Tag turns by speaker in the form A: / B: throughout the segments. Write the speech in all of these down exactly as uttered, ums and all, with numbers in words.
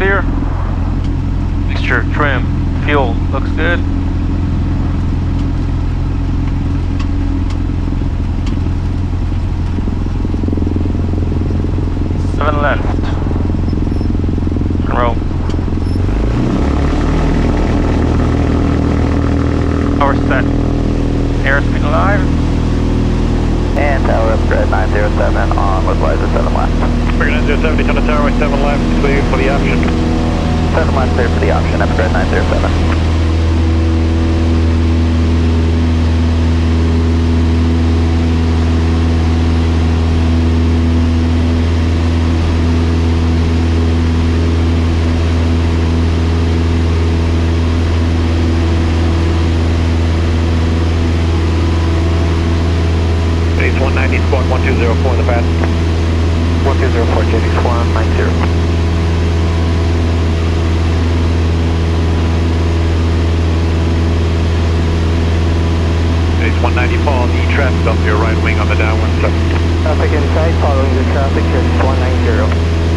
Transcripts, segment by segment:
A: clear. Mixture, trim, fuel, looks good. Seven left. And roll. Power set. Airspeed live.
B: And tower upgrade nine zero seven on with laser seven left.
C: We're going to nine zero seven, on the tower, seven left, clear for the option.
B: seven left clear for the option, upgrade nine zero seven.
C: one ninety, squawk one two zero four in the pass.
B: one two zero four, J D Swan nine zero.
C: It's one ninety, follow the traffic off your right wing on the downwind side.
B: Traffic inside, following the traffic, J D Swan nine zero.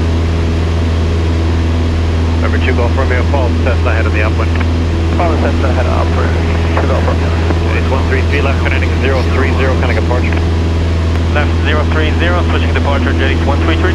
C: Number two, Golf Romeo, follow the Cessna ahead of the upwind.
B: Follow the Cessna ahead of upwind. two Golf Romeo.
C: It's one three three left, connecting zero three zero, kind of departure.
A: Left zero three zero, switching departure, J D one three three.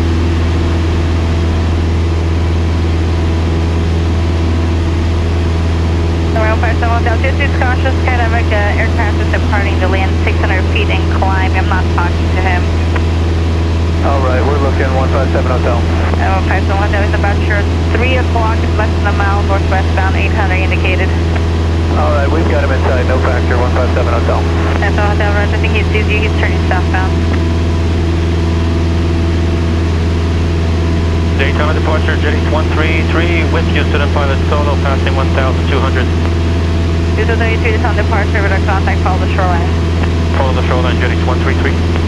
D: Around five seven one, altitude is cautious, K D A B uh, aircraft is departing the land six hundred feet and climb. I'm not talking to him.
B: Alright, we're looking one five seven hotel.
D: Uh, five seven one, that is about sure. three o'clock is less than a mile, northwest bound, eight hundred indicated.
B: Alright, we've got him inside, no factor, one five seven hotel.
D: That's all hotel, Rose. I think he sees you, he's turning southbound.
A: Daytona departure, J D one three three with you, student pilot solo, passing one thousand two hundred.
D: two two three is on departure with our contact, follow the shoreline.
A: Follow the shoreline, J D one three three.